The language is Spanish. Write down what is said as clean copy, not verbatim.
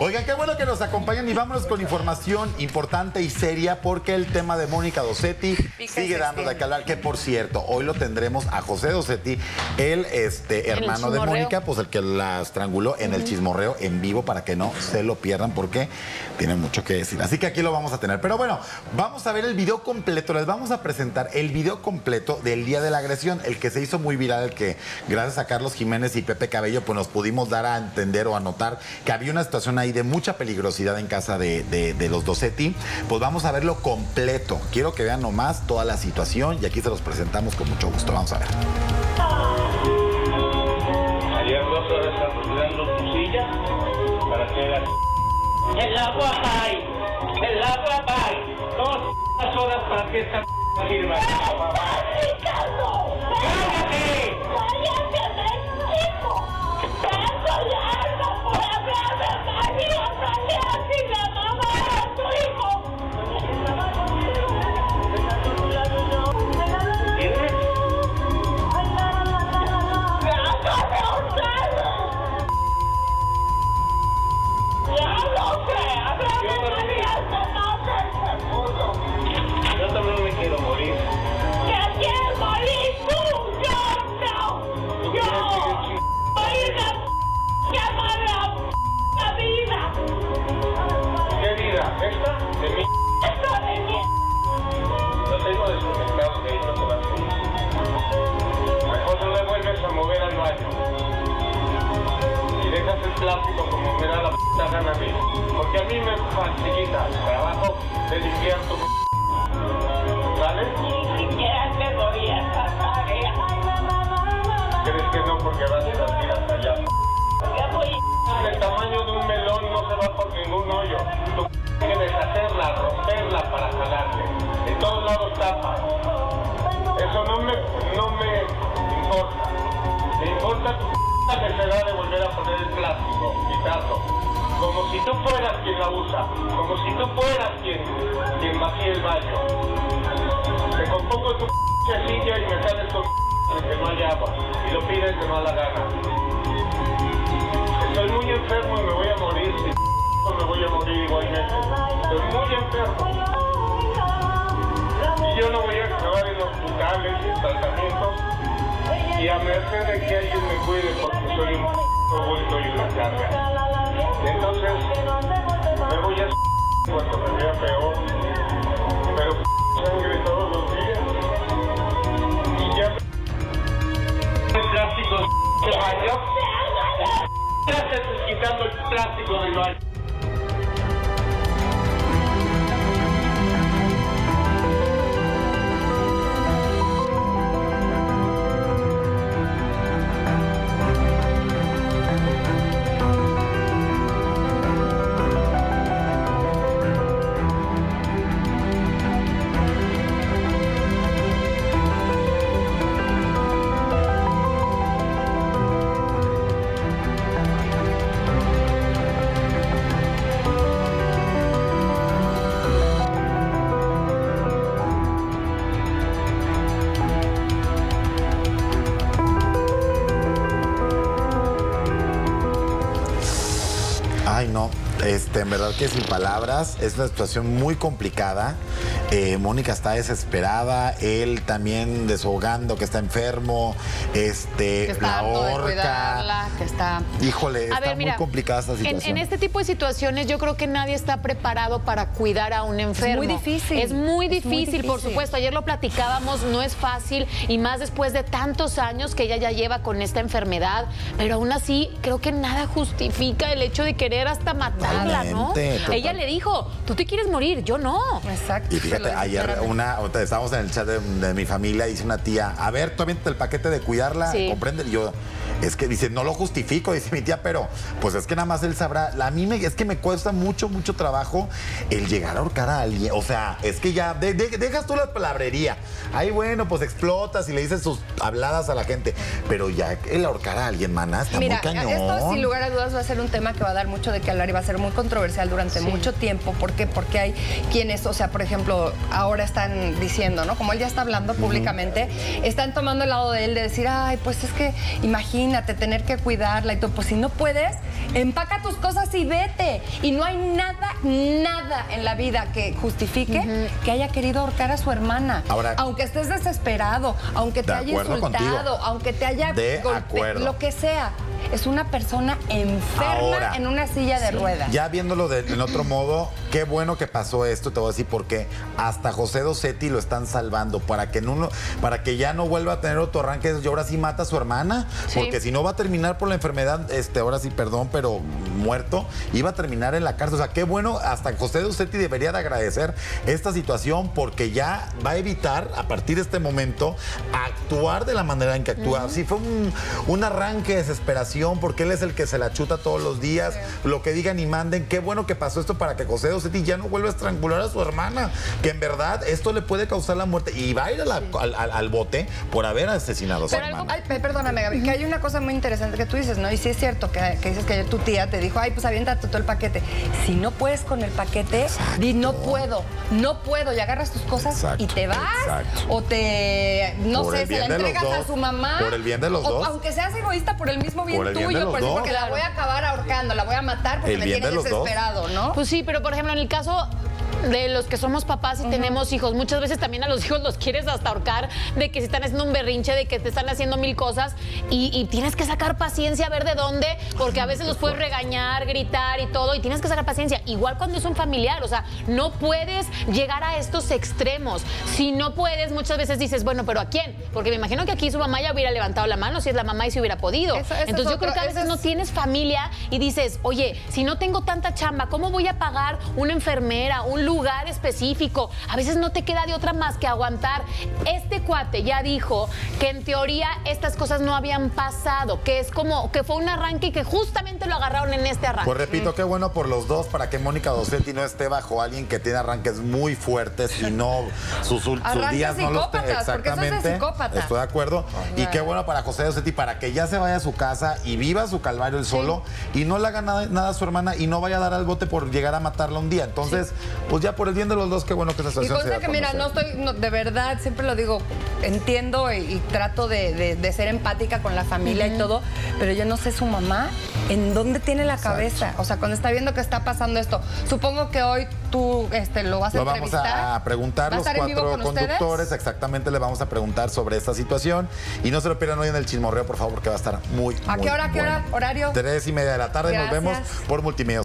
Oigan, qué bueno que nos acompañan y vámonos con información importante y seria porque el tema de Mónica Dossetti sigue dando de qué hablar. Que por cierto, hoy lo tendremos a José Dossetti, el hermano de Mónica, pues el que la estranguló en el chismorreo en vivo para que no se lo pierdan porque tiene mucho que decir. Así que aquí lo vamos a tener. Pero bueno, vamos a ver el video completo. Les vamos a presentar el video completo del día de la agresión, el que se hizo muy viral, el que gracias a Carlos Jiménez y Pepe Cabello pues nos pudimos dar a entender o a notar que había una situación ahí de mucha peligrosidad en casa de los Dossetti. Pues vamos a verlo completo. Quiero que vean nomás toda la situación y aquí se los presentamos con mucho gusto. Vamos a ver. Ayer 2 horas estamos cuidando tu silla para que la... El agua hay, el agua hay. 2 horas para que esta sirva. ¡Ricardo! ¡Cállate! ¡Cállate, chico! ¡Tanto largo por hablarme así la mamá de tu hijo! ¿Entiendes? Yo también me quiero morir. ¿Qué quieres morir tú? Yo no. Yo. Morir la vida. ¿Qué vida? ¿Esta? ¿De mí? ¡Esta de mí! Lo tengo desconectado, de ahí no te vas a ir. Mejor no le vuelves a mover al baño. Y dejas el plástico como me da la puta gana a mí. Porque a mí me facilita el trabajo de limpiar tu ¿vale? Ni siquiera te doy esa tarea. ¿Crees que no? Porque vas a salir hasta allá. El tamaño de un melón no se va por ningún hoyo. Tú tienes que deshacerla, romperla para jalarte. En todos lados tapa. Eso no me importa. Me importa tu necesidad de volver a poner el plástico, quitarlo. Como si tú fueras quien la usa. Como si tú fueras quien vacía el baño. Te compongo tu silla y me sales con que no hay agua. Y lo pides de mala gana. Estoy muy enfermo y me voy a morir. Si me voy a morir igualmente. Estoy muy enfermo. Y yo no voy a acabar en hospitales y en tratamientos. Y a merced de que alguien me cuide porque soy un bulto y una carga. Entonces, me voy a cuando me vea peor. Pero sangre todos los días. Y ya el plástico del baño. Gracias, quitando el plástico del baño. Ay, no, en verdad que sin palabras, es una situación muy complicada. Mónica está desesperada, él también desahogando que está enfermo, que está la horca. Que está... Híjole, está ver, mira, muy complicada esta situación. En este tipo de situaciones yo creo que nadie está preparado para cuidar a un enfermo. Es muy difícil. Es muy difícil, por supuesto. Ayer lo platicábamos, no es fácil y más después de tantos años que ella ya lleva con esta enfermedad, pero aún así creo que nada justifica el hecho de querer hasta matarla, ¿no? Total. Ella le dijo, tú te quieres morir, yo no. Exacto. Y fíjate, ayer estábamos en el chat de mi familia, dice una tía, a ver, tú aviéntate el paquete de cuidarla, comprende. Y yo, es que dice, no lo justifico, dice mi tía, pero pues es que nada más él sabrá. A mí es que me cuesta mucho trabajo el llegar a ahorcar a alguien. O sea, es que ya, dejas tú la palabrería. Ahí bueno, pues explotas y le dices sus habladas a la gente. Pero ya el ahorcar a alguien, maná, está muy cañón. Esto sin lugar a dudas va a ser un tema que va a dar mucho de qué hablar y va a ser muy controversial durante mucho tiempo. ¿Por qué? Porque hay quienes, o sea, por ejemplo, ahora están diciendo, ¿no? Como él ya está hablando públicamente, están tomando el lado de él de decir, ay, pues es que imagínate imagínate tener que cuidarla y todo. Pues si no puedes, empaca tus cosas y vete. Y no hay nada en la vida que justifique que haya querido ahorcar a su hermana. Ahora, aunque estés desesperado, aunque te haya insultado, aunque te haya golpeado, lo que sea. Es una persona enferma en una silla de ruedas. Ya viéndolo en otro modo, qué bueno que pasó esto, te voy a decir por qué. Hasta José Dossetti lo están salvando para que ya no vuelva a tener otro arranque y ahora sí mata a su hermana. Sí. Porque si no va a terminar por la enfermedad, ahora sí, perdón, pero muerto, iba a terminar en la cárcel. O sea, qué bueno, hasta José Dossetti debería de agradecer esta situación porque ya va a evitar, a partir de este momento, actuar de la manera en que actúa. Sí, fue un arranque de desesperación porque él es el que se la chuta todos los días, lo que digan y manden. Qué bueno que pasó esto para que José Dossetti ya no vuelva a estrangular a su hermana, que en verdad esto le puede causar la muerte y va a ir al bote por haber asesinado a su hermana. Perdóname, Gaby, que hay una cosa muy interesante que tú dices, ¿no? Y sí es cierto que dices que ayer tu tía te dijo, ay, pues aviéntate todo el paquete. Si no puedes con el paquete, di no puedo, y agarras tus cosas y te vas, o te, no sé, se la entregas a su mamá. Por el bien de los dos. Aunque seas egoísta, por el mismo bien tuyo, porque la voy a acabar ahorcando, la voy a matar porque me tienes desesperado, ¿no? Pues sí, pero por ejemplo, en el caso de los que somos papás y tenemos hijos, muchas veces también a los hijos los quieres hasta ahorcar, de que se están haciendo un berrinche, de que te están haciendo mil cosas y tienes que sacar paciencia a ver de dónde, porque a veces los puedes regañar, gritar y todo, y tienes que sacar paciencia. Igual cuando es un familiar, o sea, no puedes llegar a estos extremos. Si no puedes, muchas veces dices, bueno, ¿pero a quién? Porque me imagino que aquí su mamá ya hubiera levantado la mano si es la mamá y si hubiera podido. Entonces yo creo que a veces no tienes familia y dices, oye, si no tengo tanta chamba, ¿cómo voy a pagar una enfermera, un lugar específico? A veces no te queda de otra más que aguantar. Este cuate ya dijo que en teoría estas cosas no habían pasado, que es como que fue un arranque y que justamente lo agarraron en este arranque. Pues repito, qué bueno por los dos, para que Mónica Dossetti no esté bajo alguien que tiene arranques muy fuertes y no sus días no los tenga. Exactamente. Estoy de acuerdo. Y qué bueno para José Dossetti, para que ya se vaya a su casa y viva su calvario él solo y no le haga nada a su hermana y no vaya a dar al bote por llegar a matarla un día. Entonces, pues ya por el bien de los dos, qué bueno que esa situación se da. Y cosa que, mira, de verdad, siempre lo digo, entiendo y trato de ser empática con la familia y todo, pero yo no sé su mamá en dónde tiene la cabeza. O sea, cuando está viendo que está pasando esto, supongo que hoy tú lo vas a entrevistar. Vamos a preguntar los 4 conductores, exactamente, le vamos a preguntar sobre esta situación y no se lo pierdan hoy en el Chismorreo, por favor, porque va a estar muy, ¿A qué hora? ¿Horario? 3:30 de la tarde. Gracias. Nos vemos por Multimedios.